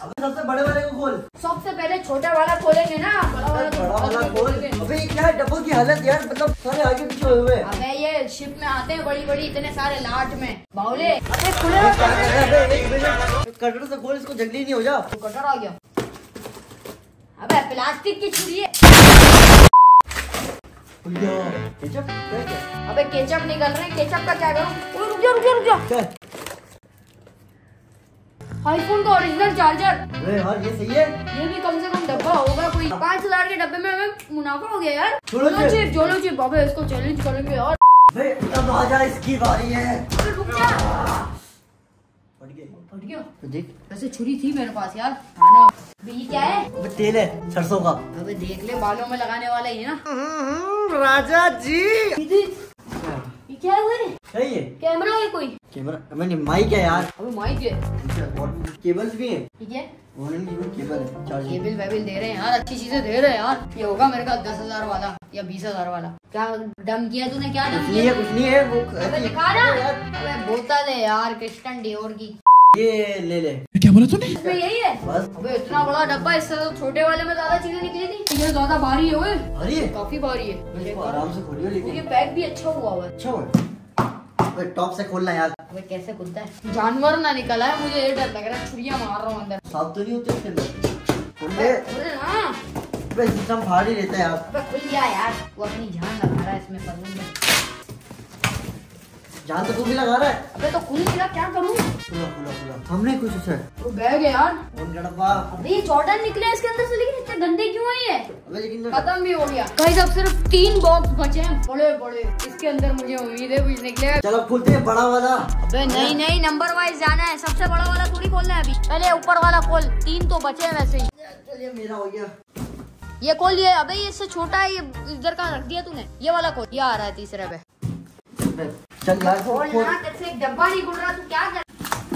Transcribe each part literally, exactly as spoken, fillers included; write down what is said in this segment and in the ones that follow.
अबे सबसे बड़े वाले को खोल। सबसे पहले छोटा वाला खोलेंगे ना, बड़ा वाला तो बड़ा वाला खोल। अबे ये क्या है डब्बों की हालत यार, मतलब सारे आगे पीछे हुए हैं। अबे ये शिप में आते हैं बड़ी बड़ी इतने सारे लाट में बावले। अबे खुले कटर से खोल इसको, जल्दी नहीं हो जा। तो कटर आ गया। अबे प्लास्टिक की छुरी है। केचप? अबे केचप निकल रहे हैं, केचप का क्या करूं? रुक जा रुक जा रुक जा। आईफोन का ओरिजिनल चार्जर। अरे यार ये सही है। ये भी कम से कम डब्बा होगा कोई। पाँच हजार के डब्बे में हमें मुनाफा हो गया यार। Jolo chip Jolo chip. अबे इसको चैलेंज करेंगे यार। अब आजा, इसकी बारी है। रुक जा। फट गया। फट गया तो देख, वैसे छुरी थी मेरे पास यार। खाना ये क्या है? अबे तेल है सरसों का। अबे देख ले, बालों में लगाने वाला ही है ना। राजा जी ये क्या है? सही है। कैमरा है कोई? कैमरा? मैंने माइक है यार। अबे माइक है। और केबल्स भी हैं। ठीक है, केबल है, चार्जर। केबल वेबल दे रहे हैं यार, अच्छी चीजें दे रहे हैं यार। ये होगा मेरे का दस हजार वाला या बीस हजार वाला। क्या डम किया तूने? क्या डम किया? कुछ नहीं है वो। अबे दिखा ना। अबे बोतल है यार क्रिस्टन डियोर की। ये ले ले। क्या बोला तूने? इसमें यही है बस। अबे इतना बड़ा डब्बा, इससे तो छोटे वाले में ज्यादा चीजें निकली थी। ये ज्यादा भारी है। भारी है, काफी भारी है। इसको आराम से खोलियो। ये लेकिन पैक भी अच्छा हुआ हुआ है। अच्छा हुआ। अबे टॉप से खोलना यार। अबे कैसे खुलता है? जानवर ना निकला है, मुझे ये डर लग रहा है। छुरियां मार रहा हूँ अंदर। साफ तो नहीं होते इसके अंदर। खोल ले। अबे हाँ। अबे सिस्टम फाड़ ही लेता है यार। अबे खुल गया यार। वो अपनी जान लगा रहा है इसमें पलंग में। जान तो तू भी लगा रहा है। अबे तो खुल गया, क्या करूँ? खुला खुला खुला। हमने कुछ उसे वो बैग है यार। और डब्बा। अबे ये जॉर्डन निकले इसके अंदर से, लेकिन इतने गंदे क्यों है ये? अबे लेकिन खत्म भी हो गया। गाइस अब सिर्फ तीन बॉक्स बचे हैं बड़े बड़े। इसके अंदर मुझे उम्मीद है कुछ निकलेगा। चलो खोलते हैं बड़ा वाला। अबे नहीं नहीं, नंबर वाइज जाना है। सबसे बड़ा वाला थोड़ी खोलना है अभी। पहले ऊपर वाला खोल, तीन तो बचे हैं वैसे ही। चलिए मेरा हो गया। ये खोल। ये अबे ये इससे छोटा है, ये इधर का रख दिया तूने। ये वाला खोल। ये आ रहा है तीसरे पे। चल यार खोल ना, तेरे से एक डब्बा नहीं खुल रहा, तू क्या कर?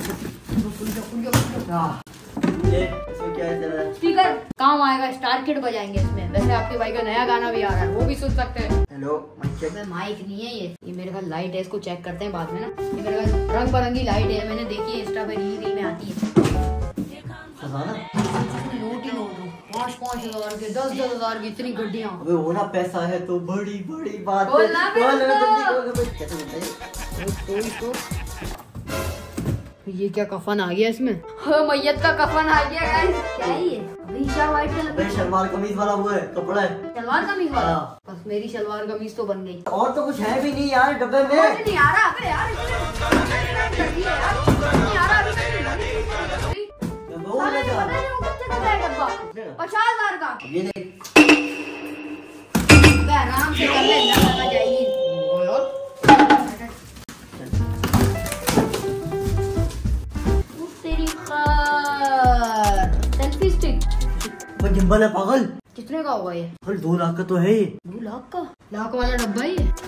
ये इसमें क्या है तेरा? स्पीकर काम आएगा, स्टार किड बजाएंगे इसमें। वैसे आपके भाई का नया गाना भी आ रहा है, वो भी सुन सकते हैं। Hello mic check. माइक नहीं है ये ये मेरे पास लाइट है, इसको चेक करते हैं बाद में ना। ये मेरे पास रंग बिरंगी लाइट है, मैंने देखी है इंस्टा पे, रील रील में आती है। खजाना? नोट ही नोट, पाँच पाँच हजार के, दस दस हजार की, इतनी गड्डियाँ। अबे वो ना पैसा है तो बड़ी बड़ी बात है। बोल ना बे बोल ना, उसको। जल्दी बोल। कैसे बोलता है? ये क्या कफन आ गया इसमें? हाँ, मैयत का कफन आ गया गाइस। क्या है ये? अभी क्या व्हाइट कलर? अबे शलवार कमीज वाला वो है, कपड़ा है। सलवार कमीज वाला? हाँ। बस मेरी सलवार कमीज तो बन गई। और तो कुछ है भी नहीं यार डब्बे में। कुछ नहीं आ रहा। अबे यार इसमें यार नहीं आ रहा अभी तक। वो साले ले को जा। पता नहीं वो कितने का है डब्बा? पचास हजार का। ये देख। अबे आराम से कर ले, ना लगा जाएगी। तेरी खार। सेल्फी स्टिक वो जिम्बल है पागल। कितने का होगा ये? कल दो लाख का तो है ये। दो लाख का? लाख वाला डब्बा ही है।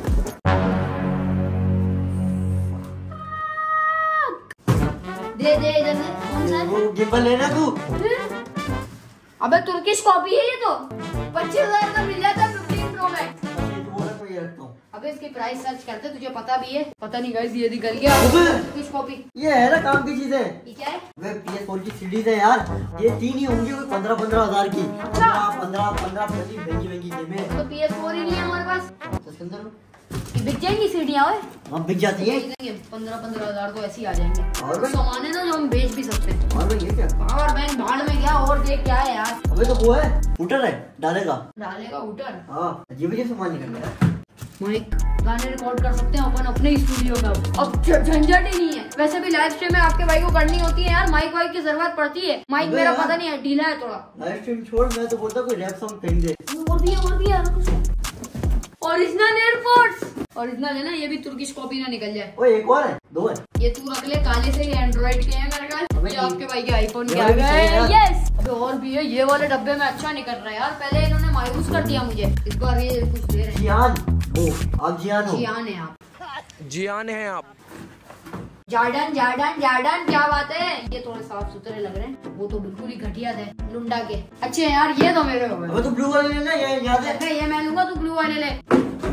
दे दे इधर से। कौन सा है? वो गिम्बल लेना तू। अबे तुर्किश कॉपी है ये तो। पच्चीस हजार का मिल जाता है फिफ्टीन प्रो मैक्स। तो ये रखता हूँ। अबे इसकी प्राइस सर्च करते, तुझे पता भी है? पता नहीं गाइस, ये निकल गया तुर्किश कॉपी। ये है ना काम की चीजें। ये क्या है? वे पी एस फोर की सीरीज है यार। ये तीन ही होंगी, कोई पंद्रह पंद्रह हजार की। पंद्रह पंद्रह पंद्रह पच्चीस महंगी महंगी गेमें। तो पी एस फोर ही नहीं है हमारे पास। इसके अंदर ये बिक जाएंगी सीढ़ियाँ? हाँ बिक जाती है। पंद्रह पंद्रह हजार तो ऐसे ही आ जाएंगे। और तो सामान है ना जो हम बेच भी सकते हैं। और भाई ये क्या? पावर बैंक भाड़ में गया और देख क्या है यार। अबे तो वो है फूटर है, डालेगा। डालेगा उटर। हाँ अजीब अजीब सामान निकल गया। माइक गाने रिकॉर्ड कर सकते हैं अपन अपने स्टूडियो में। अब झंझट ही नहीं है। वैसे भी लाइव स्ट्रीम में आपके भाई को करनी होती है यार, माइक वाइक की जरूरत पड़ती है। माइक मेरा पता नहीं है, ढीला है थोड़ा। लाइव स्ट्रीम छोड़, मैं तो बोलता कोई रैप सॉन्ग फेंक दे। और भी है और भी है ओरिजिनल एयरपोर्ट्स। ओरिजिनल है ना, ये भी तुर्किश कॉपी ना निकल जाए। ओए एक और है, दो है। ये तू रख ले, काले से ही एंड्रॉइड के हैं मेरे ख्याल। ये आपके भाई के आईफोन के आ ये भी सही है गए। यार। यस। अबे और भी है, ये वाले डब्बे में अच्छा निकल रहा है यार। पहले इन्होंने मायूस कर दिया मुझे, इस बार ये कुछ दे रहे हैं। जियान, ओ आप जियान हो। जियान है आप। जियान है आप। जार्डन जार्डन जार्डन, क्या बात है? ये थोड़े साफ सुथरे लग रहे हैं, वो तो बिल्कुल ही घटिया थे लुंडा के। अच्छे हैं यार, ये तो मेरे हो गए। अबे तो ब्लू वाले लेना, ये याद है? ये मैं लूंगा, तू ब्लू वाले ले।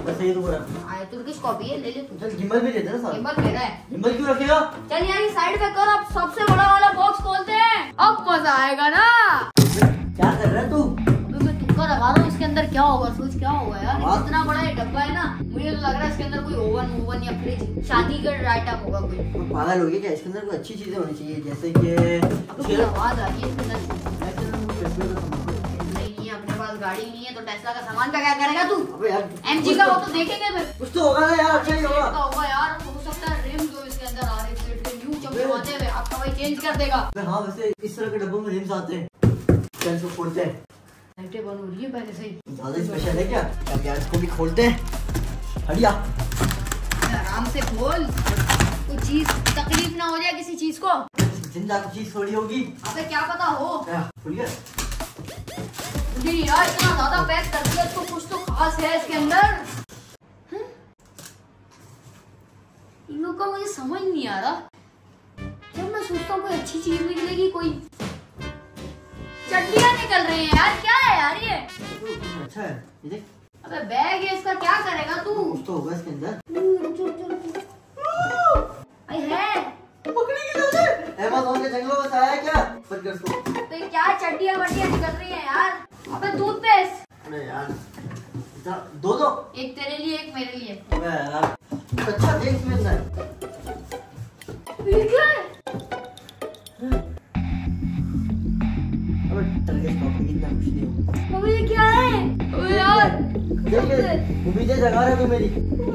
बस ये तो पूरा आए तुर्किश कॉपी है, ले ले तू। चल गिम्बल भी देते ना साथ। गिम्बल मेरा है। गिम्बल क्यों रखेगा? चल यार ये साइड पे कर, अब सबसे बड़ा वाला बॉक्स खोलते हैं, अब मजा आएगा ना। क्या कर रहा है तू? अबे मैं तुक्का लगा रहा हूँ, इसके अंदर क्या होगा, सोच क्या होगा यार। इतना बड़ा ये डब्बा है ना, मुझे तो लग रहा है इसके अंदर कोई ओवन ओवन या फ्रिज शादी का आइटम होगा कोई। तो पागल हो गया क्या? इसके अंदर कोई अच्छी चीजें होनी चाहिए, जैसे कि आवाज आ रही है इसके अंदर। नहीं अपने पास गाड़ी नहीं है तो टेस्ला का सामान का क्या करेगा तू? अबे यार एमजी का वो तो देखेंगे फिर। कुछ तो होगा ना यार, अच्छा ही होगा। का होगा यार, हो सकता है रिम जो इसके अंदर आ रहे हैं प्लेट के न्यू चमचमाते हुए आपका भाई चेंज कर देगा। हाँ वैसे इस तरह के डब्बों में रिम्स आते हैं, चल इसको खोलते हैं। लाइटें बंद हो रही है पहले से ही। ज्यादा स्पेशल है क्या? अब यार इसको भी खोलते हैं। हटिया आराम से खोल, कोई चीज तकलीफ ना हो जाए किसी चीज को। जिंदा की चीज थोड़ी होगी। अबे क्या पता हो। खुल गया नहीं यार इतना ज्यादा पैक कर दिया, इसको कुछ तो खास है इसके अंदर। इन लोग का मुझे समझ नहीं आ रहा, जब मैं सोचता हूँ कोई अच्छी चीज निकलेगी, कोई चड्डियाँ निकल रही हैं यार, क्या है यार ये? तो अच्छा है ये देख। अबे बैग है इसका, क्या करेगा तू? कुछ तो होगा इसके अंदर। अरे है पकड़ी की तुमने? अमेज़न के जंगलों में से आया क्या? पर कर तो। तो क्या चड्डियाँ वड्डियाँ निकल रही हैं यार? अबे टूथपेस्ट। अरे यार दो दो, एक तेरे लिए एक मेरे लिए। अबे यार अच्छा देख इसमें अंदर। ये क्या है? अबे टर्किश कॉफी इतना कुछ नहीं होगा। अबे ये क्या है? अबे यार देख उम्मीदें जगा रहा है तू मेरी।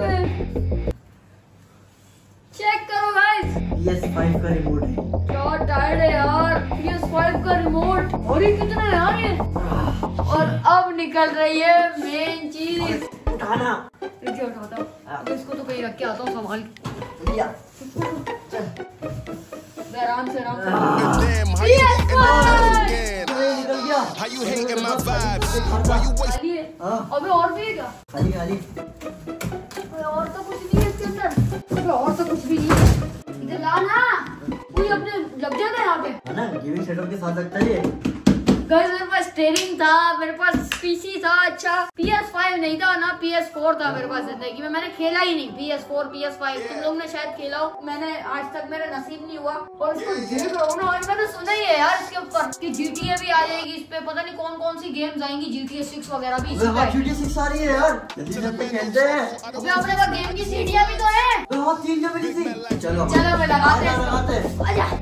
चेक करो गाइस, पी एस फाइव का रिमोट है। क्या टायर्ड है यार, पी एस फाइव का रिमोट। और ये कितना है यार ये? और अब निकल रही है मेन चीज। उठाना रुको उठाता हूँ, अब इसको तो कहीं रख के आता हूँ संभाल। लिया चल आराम से आराम से। Damn, how P you S hating my vibes five again? निकल गया। How you hating my vibes? Why you wait? खाली है। हाँ। अबे और भी है क्या? खाली खाली। अबे और तो कुछ नहीं है इसके अंदर। अबे और तो कुछ भी नहीं है। इधर ला ना, कोई अपने लग जाता है यहाँ पे। है ना गेमिंग सेटअप के साथ लगता है ये। गाइस मेरे पास स्टीयरिंग था, मेरे पास पीसी था, अच्छा पी एस फाइव नहीं था ना, पी एस फोर था मेरे पास जिंदगी में। मैंने खेला ही नहीं P S four, P S five. तुम लोग ने शायद खेला हो, मैंने आज तक मेरा नसीब नहीं हुआ। और इसको देख रहा हूँ ना, और मैंने सुना ही है यार इसके ऊपर कि जी टी ए भी आ जाएगी इस पे, पता नहीं कौन कौन सी गेम्स आएंगी, जी टी ए सिक्स वगैरह भी इसी पे। जी टी ए सिक्स आ रही है यार, जल्दी जल्दी खेलते हैं। अबे अपने पास गेम की सीढ़ियाँ भी तो है। तो हाँ तीन जब मिली थी। चलो चलो मैं लगाते हैं लगाते हैं। इसको। आजा।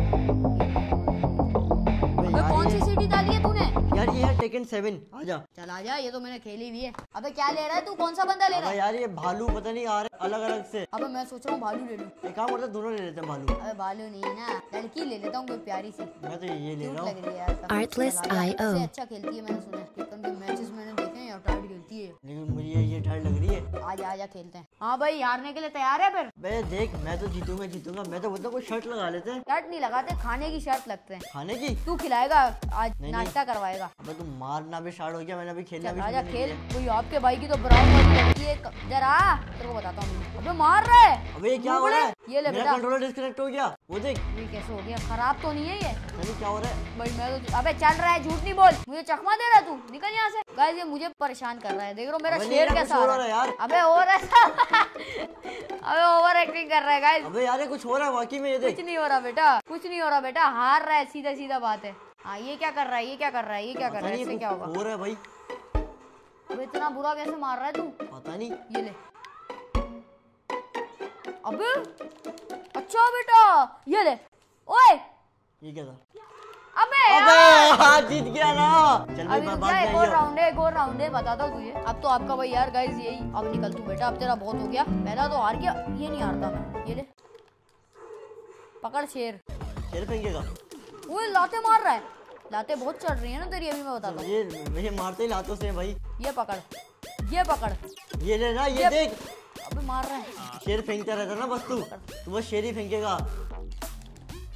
अबे कौन सी सीढ़ी डाली है तूने? यार ये है टेकन सेवन। आजा चल आजा, ये तो मैंने खेली हुई है। अबे क्या ले रहा है तू, कौन सा बंदा ले रहा अबे है? यार ये भालू पता नहीं आ रहे अलग अलग से। अबे मैं सोच रहा हूँ भालू ले लूं। एक काम करते हैं, दोनों ले लेते हैं भालू। अबे भालू नहीं ना, लड़की ले लेता हूँ कोई प्यारी सी। मैं तो ये ले क्यूट रहा लग हूँ। रही है यार काफी। Artlist चल आजा। I O इससे अच्छा खेलती है मैंने सुना है। टेकन के मैचेस मैंने देखे हैं यार, टाइट खेलती है। लेकिन मुझे ये ठंड लग रही है। आजा आजा खेलते हैं। हाँ भाई हारने के लिए तैयार है फिर? बे देख मैं तो जीतूंगा जीतूंगा। मैं तो बोलता हूँ कोई शर्ट लगा लेते हैं। शर्ट नहीं लगाते, खाने की शर्ट लगते हैं। खाने की? तू खिलाएगा आज, नहीं, नाश्ता करवाएगा। अबे तुम मारना भी स्टार्ट हो गया, मैंने अभी खेलना चल भी आजा शुरू खेल। नहीं किया। कोई आपके भाई की तो ब्राउन वाली लड़की है, इधर आ तेरे को बताता हूँ। अबे मार रहा है। अबे ये क्या हो रहा है? ये ले मेरा बेटा। कंट्रोलर डिस्कनेक्ट हो गया। वो देख ये कैसे हो गया? खराब तो नहीं है ये? नहीं क्या हो रहा है? भाई मैं तो अबे चल रहा है, झूठ नहीं बोल। मुझे चकमा दे रहा है तू, निकल यहाँ से। गाइस ये मुझे परेशान कर रहा है, देख रहा हूँ मेरा अबे शेर नहीं, कैसा कुछ हो हो रहा है रहा है यार। अबे हो रहा है अबे ओवर एक्टिंग कर रहा है गाइस। अबे यार ये कुछ हो रहा है वाकई में, ये देख। कुछ नहीं हो रहा बेटा, कुछ नहीं हो रहा बेटा, हार रहा है, सीधा सीधा बात है। हाँ ये क्या कर रहा है, ये क्या कर रहा है, ये क्या कर पता रहा है, नहीं इससे ये क्या होगा? कुछ हो रहा है भाई, अबे इतना बुरा कैसे मार रहा है तू? पता नहीं। ये ले। अबे अच्छा बेटा ये ले। ओए ये क्या था? अबे अबे यार हाँ जीत गया ना। चल भाई अभी रुक बात जा, एक नहीं और है। राउंड है, एक और राउंड है, बताता हूँ तुझे। अब तो आपका भाई यार गाइस यही, अब निकल तू बेटा, अब तेरा बहुत हो गया। पहला तो हार गया, ये नहीं हारता मैं। ये ले पकड़ शेर। शेर फेंकेगा? वो लाते मार रहा है, लाते बहुत चढ़ रही है ना तेरी, अभी मैं बताता हूँ। ये ये मारते ही लातों से हैं भाई। ये पकड़, ये पकड़, ये ले ना, ये ये- देख अबे मार रहा है। शेर फेंकता रहता ना बस तू तू बस शेर ही फेंकेगा।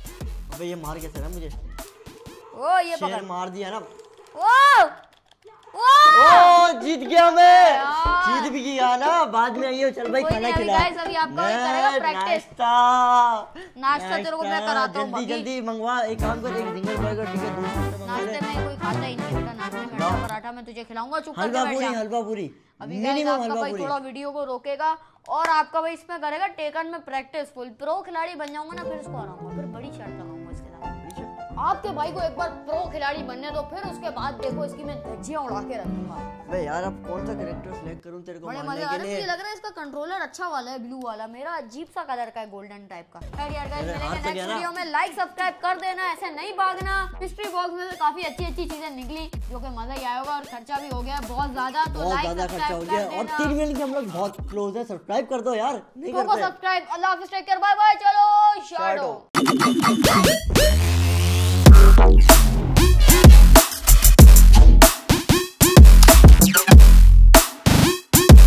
अबे ये मार कैसे रहा मुझे? ओ ये शेर पकड़, मार दिया ना। ओ ओ जीत गया मैं, जीत भी गया ना। बाद में आइए, चल भाई खाना खिला। अभी आपका करेगा प्रैक्टिस। नाश्ता नाश्ता तेरे को मैं कराता हूँ। जल्दी जल्दी मंगवा, एक काम कर, एक जिंगर बर्गर, ठीक है, दो नाश्ते में कोई खाता ही नहीं बेटा, नाश्ते में अंडा पराठा मैं तुझे खिलाऊंगा। चुप करके हलवा बैठ पूरी, जा। हलवा पूरी अभी मिनिमम आपका हलवा भाई पूरी। थोड़ा वीडियो को रोकेगा और आपका भाई इसमें करेगा टेकन में प्रैक्टिस फुल। प्रो खिलाड़ी बन जाऊंगा ना, फिर इसको हराऊंगा, फिर बड़ी शर्त लगाऊंगा इसके साथ। आपके भाई को एक बार प्रो खिलाड़ी बनने दो, फिर उसके बाद देखो इसकी मैं धज्जियां उड़ा के रखूंगा। बे यार अब कौन सा कैरेक्टर सिलेक्ट करूं तेरे को बड़े मारने मजे के आ रहे लिए? हैं। लग रहा है इसका कंट्रोलर अच्छा वाला है, ब्लू वाला। मेरा अजीब सा कलर का है, गोल्डन टाइप का। खैर यार गाइस, मिलेंगे नेक्स्ट वीडियो में। लाइक सब्सक्राइब कर देना, ऐसे नहीं भागना। मिस्ट्री बॉक्स में से काफी अच्छी अच्छी चीजें निकली जो कि मजा ही आया होगा, और खर्चा भी हो गया बहुत ज्यादा। तो बहुत लाइक ज्यादा खर्चा हो सब्सक्राइब गया, और तीन मिनट के हम लोग बहुत क्लोज है। सब्सक्राइब कर दो यार, नहीं करते। सब्सक्राइब। अल्लाह हाफिज़, टेक केयर, बाय बाय। चलो शैडो।